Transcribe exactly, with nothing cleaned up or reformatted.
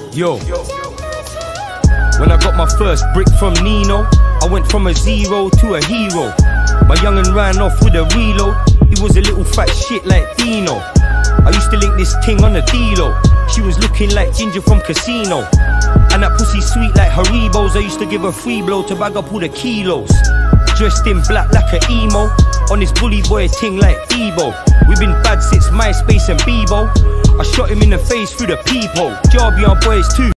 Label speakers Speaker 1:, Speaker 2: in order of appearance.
Speaker 1: Yo, when I got my first brick from Nino, I went from a zero to a hero. My young'un ran off with a reload. He was a little fat shit like Dino. I used to link this ting on the D-Lo. She was looking like Ginger from Casino. And that pussy sweet like Haribos. I used to give her free blow to bag up all the kilos. Dressed in black like a emo. On this bully boy ting like Debo. We been bad since MySpace and Bebo. I shot him in the face through the peephole. Jarbian boys too.